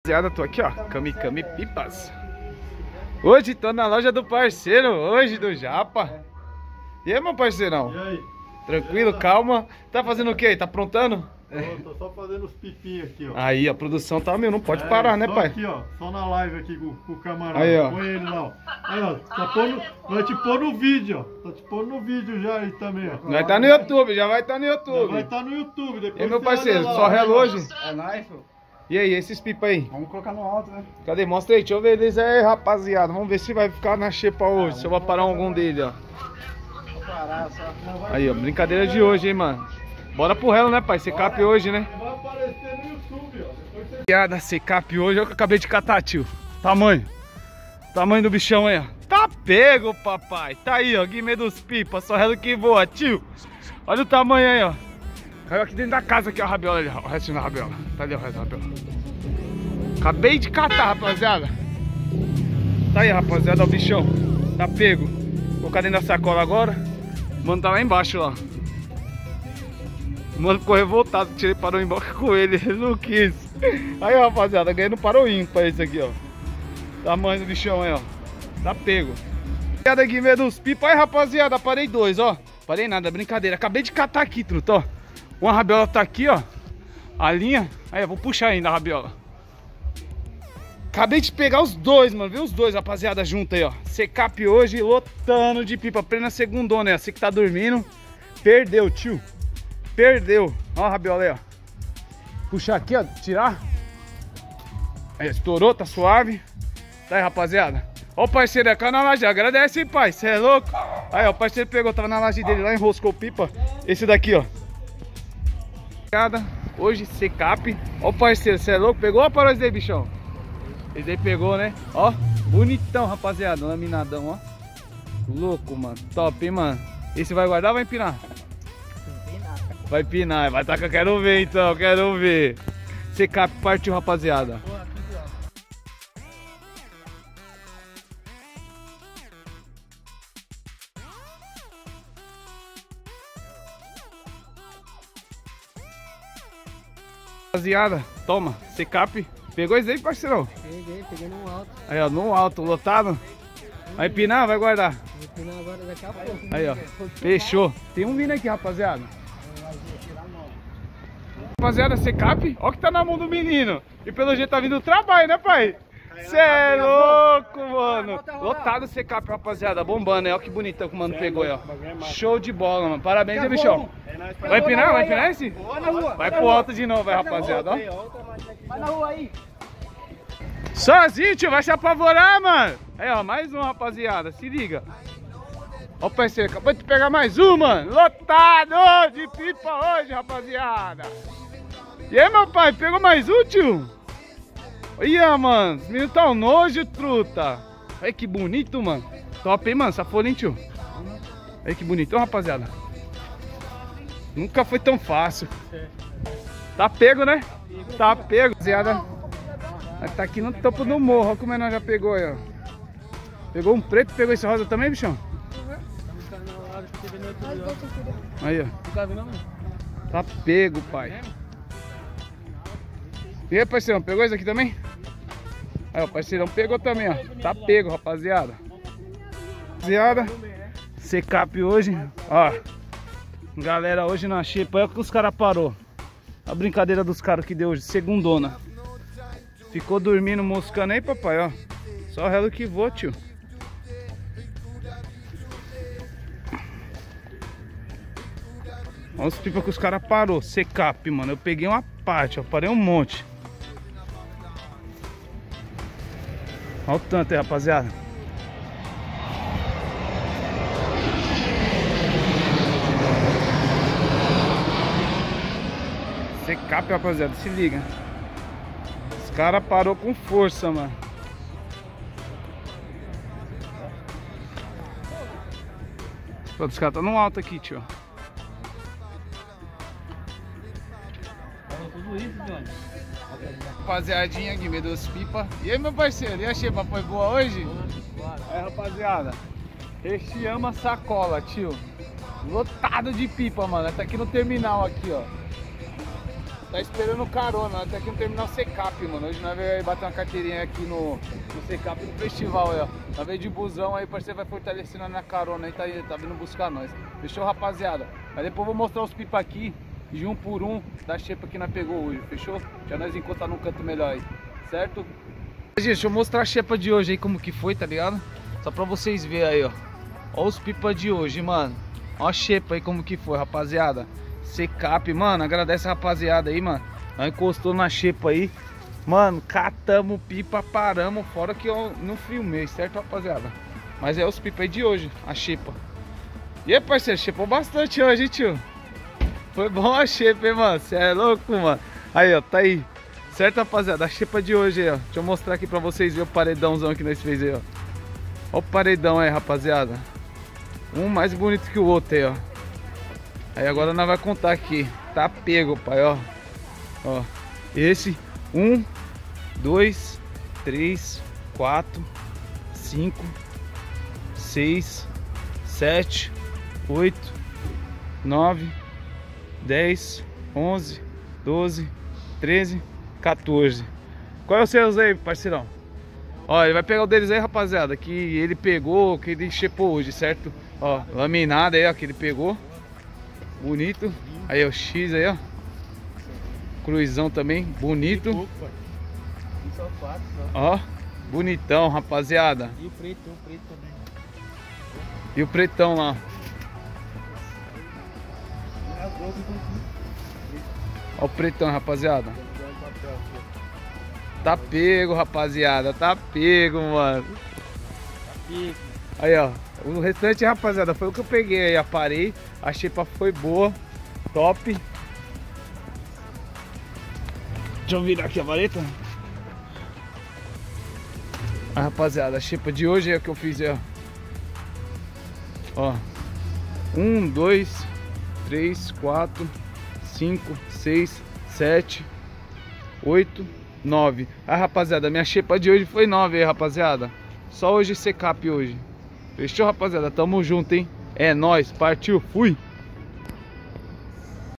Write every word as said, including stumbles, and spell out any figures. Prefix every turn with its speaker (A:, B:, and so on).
A: Rapaziada, tô aqui, ó, Kami Kami Pipas. Hoje tô na loja do parceiro, hoje do Japa. E aí, meu parceirão?
B: E aí?
A: Tranquilo, calma. Tá fazendo o quê? Tá aprontando?
B: Tô, tô só fazendo os pipinhos aqui, ó.
A: Aí, a produção tá, meu, não pode
B: É,
A: parar, né,
B: só
A: pai?
B: aqui, ó, só na live aqui com, com o camarada.
A: Aí, ó.
B: Põe ele lá, ó. Aí, ó, tá pondo, vai te pôr no vídeo, ó. Tá te pondo no vídeo já aí também, ó.
A: Vai tá no YouTube, já vai tá no
B: Já
A: YouTube.
B: vai tá no YouTube, depois
A: E aí, meu
B: você
A: parceiro,
B: olha lá,
A: só
B: ó.
A: relógio?
C: É nóis, pô.
A: E aí, esses pipas aí?
C: Vamos colocar no alto, né?
A: Cadê? Mostra aí, deixa eu ver eles aí, rapaziada. Vamos ver se vai ficar na xepa hoje, se eu vou parar algum deles, ó.
C: Vou parar só.
A: Aí, ó, brincadeira de hoje, hein, mano. Bora pro relo, né, pai? Secap hoje, né?
B: Vai aparecer no YouTube, ó. Depois você...
A: Piada, secap hoje, olha o que eu acabei de catar, tio. Tamanho. Tamanho do bichão aí, ó. Tá pego, papai. Tá aí, ó, guimê dos pipas, só relo que voa, tio. Olha o tamanho aí, ó. Caiu aqui dentro da casa, aqui, ó, a rabiola ali, ó. O restinho da rabiola. Tá ali, ó, o resto da rabiola. Acabei de catar, rapaziada. Tá aí, rapaziada, ó, o bichão. Tá pego. Vou colocar dentro da sacola agora. Mano, tá lá embaixo, ó. Mano, ficou revoltado, tirei parou embaixo com ele, ele não quis. Aí, rapaziada, ganhei no parou ímpar esse aqui, ó. Tamanho do bichão aí, ó. Tá pego. Piada aqui, meio dos pipas. Aí, rapaziada, parei dois, ó. Parei nada, brincadeira. Acabei de catar aqui, truta, ó. Uma rabiola tá aqui, ó. A linha. Aí, eu vou puxar ainda a rabiola. Acabei de pegar os dois, mano. Vê os dois, rapaziada, junto aí, ó. Secap hoje, lotando de pipa. Plena segundona, né? Você que tá dormindo, perdeu, tio. Perdeu. Ó a rabiola aí, ó. Puxar aqui, ó. Tirar. Aí, estourou, tá suave. Tá aí, rapaziada. Ó o parceiro é cá na laje. Agradece, hein, pai. Cê é louco. Aí, ó. O parceiro pegou, tava na laje dele lá, enroscou pipa. Esse daqui, ó. Hoje, secap. Ó o parceiro, cê é louco. Pegou ou parou esse daí, bichão? Esse aí pegou, né? Ó. Bonitão, rapaziada. Laminadão, ó. Louco, mano. Top, hein, mano. Esse vai guardar ou vai empinar? Vai pinar, vai tacar, quero ver então, quero ver. Secap partiu, rapaziada. Rapaziada, toma, secap. Pegou esse aí, parceirão?
C: Peguei, peguei no alto.
A: Aí, ó, no alto, lotado. Vai pinar, vai guardar.
C: Vou pinar agora daqui a pouco.
A: Aí, ó, fechou. Tem um vindo aqui, rapaziada. Rapaziada, secap, ó que tá na mão do menino. E pelo jeito tá vindo o trabalho, né, pai? Cê é louco, mano. Lotado secap, rapaziada, bombando, aí, ó que bonitão que o mano pegou aí, ó. Show de bola, mano. Parabéns, hein, bichão. Vai pinar, vai pinar esse? Vai pro alto de novo, vai, rapaziada, ó.
C: Vai na rua aí.
A: Sozinho, tio, vai se apavorar, mano. Aí, ó, mais um, rapaziada, se liga. Ó o parceiro, acabou de pegar mais um, mano. Lotado de pipa hoje, rapaziada. E aí, meu pai, pegou mais um, tio? Olha, mano, os meninos tão nojo, truta. Olha que bonito, mano. Top, hein, mano, essa folha, hein, tio? Olha que bonitão, rapaziada. Nunca foi tão fácil. Tá pego, né? Tá pego, rapaziada. Tá aqui no topo do morro, olha como nós já pegou aí, ó. Pegou um preto, pegou esse rosa também, bichão? Aí, ó. Tá pego, pai. E aí, parceirão, pegou esse aqui também? Aí, o parceirão pegou também, ó. Tá pego, rapaziada. Rapaziada, secap hoje, ó. Galera, hoje na xepa, olha o que os caras parou. A brincadeira dos caras que deu hoje, segundona. Ficou dormindo, moscando aí, papai, ó. Só relo que voa, tio. Olha os pipas que os caras parou. Secap, mano. Eu peguei uma parte, ó. Parei um monte. Olha o tanto aí, rapaziada. Secap, rapaziada. Se liga. Os caras parou com força, mano. Os caras estão no alto aqui, tio. Rapaziadinha, guimê dos pipa. E aí, meu parceiro, e a xepa foi boa hoje? É, rapaziada, recheamos a sacola, tio. Lotado de pipa, mano. Tá aqui no terminal aqui, ó. Tá esperando carona, até aqui no terminal Secap, mano. Hoje nós vamos bater uma carteirinha aqui no, no Secap, no festival aí, ó. Nós veio de busão aí, parceiro vai fortalecendo na carona aí, tá, aí, tá vindo buscar nós. Fechou, rapaziada? Mas depois eu vou mostrar os pipa aqui, de um por um, da xepa que nós pegou hoje, fechou? Já nós encostar num canto melhor aí, certo? Gente, deixa eu mostrar a xepa de hoje aí, como que foi, tá ligado? Só pra vocês verem aí, ó. Ó os pipa de hoje, mano. Ó a xepa aí, como que foi, rapaziada. Secap, mano, agradece a rapaziada aí, mano. Nós encostou na xepa aí. Mano, catamos pipa, paramos. Fora que eu não filmei, certo, rapaziada? Mas é os pipa aí de hoje, a xepa. E aí, parceiro, xepou bastante hoje, hein, tio? Foi bom a xepa, hein, mano? Você é louco, mano? Aí, ó, tá aí. Certo, rapaziada? A xepa de hoje aí, ó. Deixa eu mostrar aqui pra vocês verem o paredãozão que nós fez aí, ó. Ó o paredão aí, rapaziada. Um mais bonito que o outro aí, ó. Aí agora nós vamos contar aqui. Tá pego, pai, ó. Ó. Esse. Um, dois, três, quatro, cinco, seis, sete, oito, nove, dez, onze, doze, treze, quatorze. Qual é o seu aí, parceirão? Ó, ele vai pegar o deles aí, rapaziada, que ele pegou, que ele chepou hoje, certo? Ó, laminada aí, ó, que ele pegou. Bonito. Aí, ó, X aí, ó. Cruzão também, bonito. Ó, bonitão, rapaziada.
C: E o preto, o preto também.
A: E o pretão lá. Ó o pretão, rapaziada. Tá pego, rapaziada. Tá pego, mano. Aí, ó. O restante, rapaziada, foi o que eu peguei aí. Aparei. A xepa foi boa. Top. Deixa eu virar aqui a vareta. A rapaziada, a xepa de hoje é o que eu fiz aí, ó. Ó. Um, dois, três, quatro, cinco, seis, sete, oito, nove. Ah, rapaziada, minha xepa de hoje foi nove aí, rapaziada. Só hoje Secap hoje. Fechou, rapaziada? Tamo junto, hein? É nóis, partiu, fui!